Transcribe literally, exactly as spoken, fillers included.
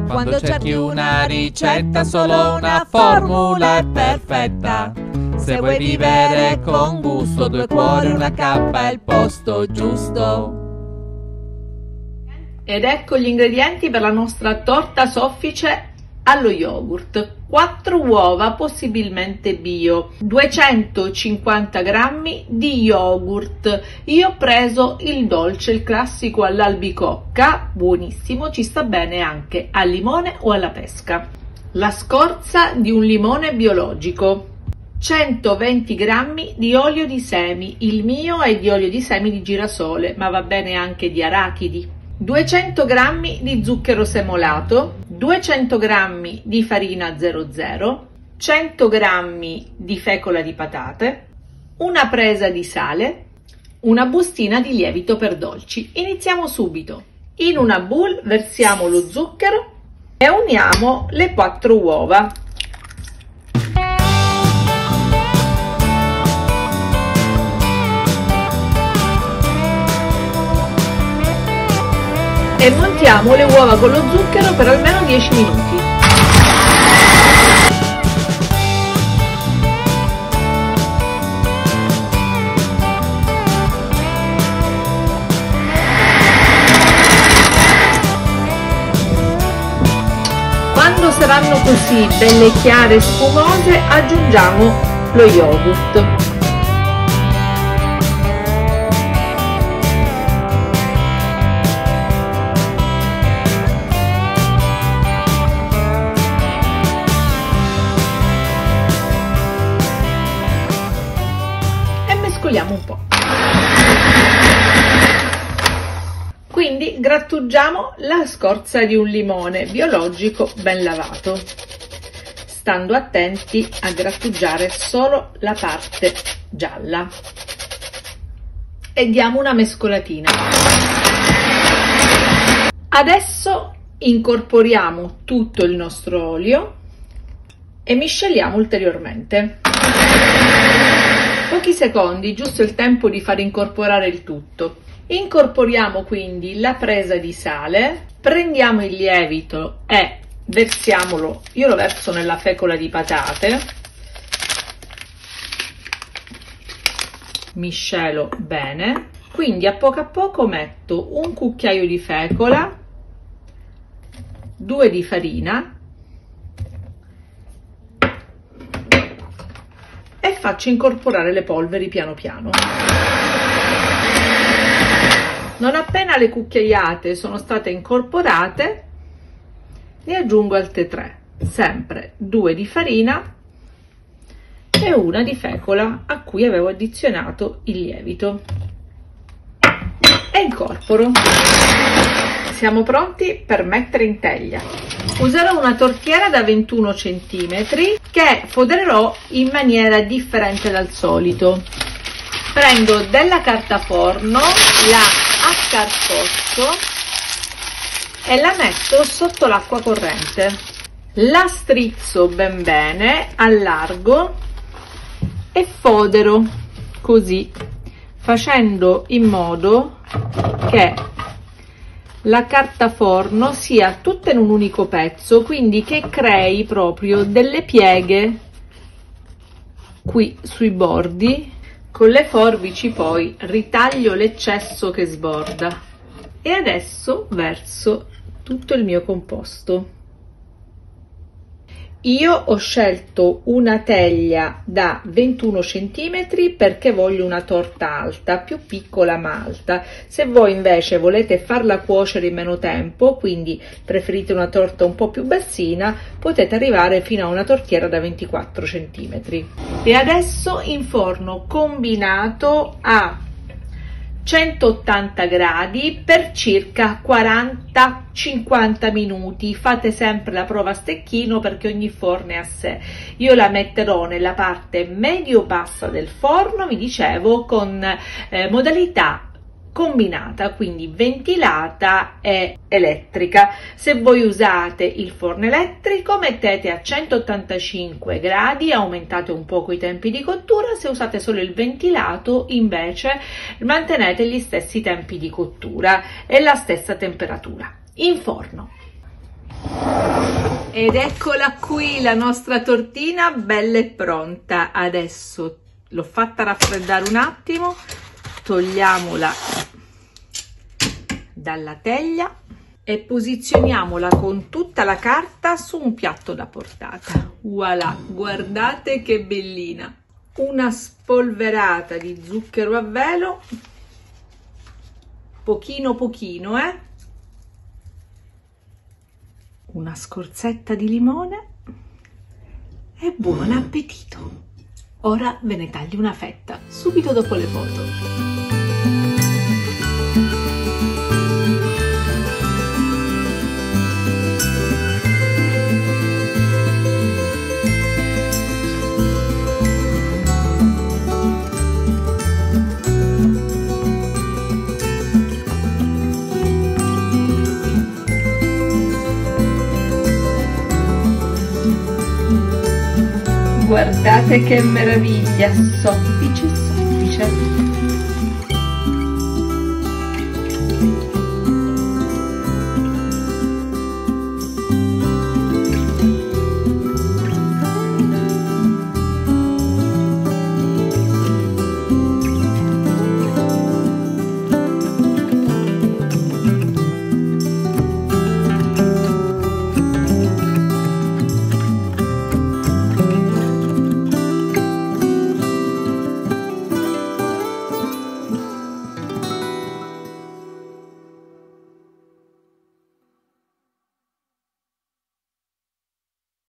Quando cerchi una ricetta, solo una formula è perfetta. Se vuoi vivere con gusto, due cuori, una cappa è il posto giusto. Ed ecco gli ingredienti per la nostra torta soffice allo yogurt. quattro uova, possibilmente bio, duecentocinquanta grammi di yogurt. Io ho preso il dolce, il classico all'albicocca, buonissimo, ci sta bene anche al limone o alla pesca. La scorza di un limone biologico, centoventi grammi di olio di semi, il mio è di olio di semi di girasole, ma va bene anche di arachidi. duecento grammi di zucchero semolato, duecento grammi di farina zero zero, cento grammi di fecola di patate, una presa di sale, una bustina di lievito per dolci. Iniziamo subito. In una bowl versiamo lo zucchero e uniamo le quattro uova. E montiamo le uova con lo zucchero per almeno dieci minuti. Quando saranno così belle chiare e spumose, aggiungiamo lo yogurt. Mescoliamo un po'. Quindi grattugiamo la scorza di un limone biologico ben lavato, stando attenti a grattugiare solo la parte gialla, e diamo una mescolatina. Adesso incorporiamo tutto il nostro olio e misceliamo ulteriormente. Pochi secondi, giusto il tempo di far incorporare il tutto. Incorporiamo quindi la presa di sale, prendiamo il lievito e versiamolo, io lo verso nella fecola di patate, miscelo bene, quindi a poco a poco metto un cucchiaio di fecola, due di farina e faccio incorporare le polveri piano piano. Non appena le cucchiaiate sono state incorporate, ne aggiungo altre tre, sempre due di farina e una di fecola a cui avevo addizionato il lievito, e incorporo. Siamo pronti per mettere in teglia. Userò una tortiera da ventuno centimetri che fodererò in maniera differente dal solito. Prendo della carta forno, la accartoccio e la metto sotto l'acqua corrente. La strizzo ben bene, allargo e fodero così, facendo in modo che la carta forno sia tutta in un unico pezzo, quindi che crei proprio delle pieghe qui sui bordi. Con le forbici poi ritaglio l'eccesso che sborda e adesso verso tutto il mio composto. Io ho scelto una teglia da ventuno centimetri perché voglio una torta alta, più piccola ma alta. Se voi invece volete farla cuocere in meno tempo, quindi preferite una torta un po' più bassina, potete arrivare fino a una tortiera da ventiquattro centimetri. E adesso in forno combinato a centottanta gradi per circa quaranta cinquanta minuti. Fate sempre la prova a stecchino perché ogni forno è a sé. Io la metterò nella parte medio bassa del forno, vi dicevo, con eh, modalità combinata, quindi ventilata e elettrica. Se voi usate il forno elettrico mettete a centottantacinque gradi, aumentate un poco i tempi di cottura. Se usate solo il ventilato invece mantenete gli stessi tempi di cottura e la stessa temperatura. In forno. Ed eccola qui la nostra tortina bella e pronta. Adesso l'ho fatta raffreddare un attimo, togliamola dalla teglia e posizioniamola con tutta la carta su un piatto da portata. Voilà, guardate che bellina! Una spolverata di zucchero a velo, pochino pochino, eh? Una scorzetta di limone e buon appetito! Ora ve ne taglio una fetta, subito dopo le foto. Guardate che meraviglia, soffice soffice.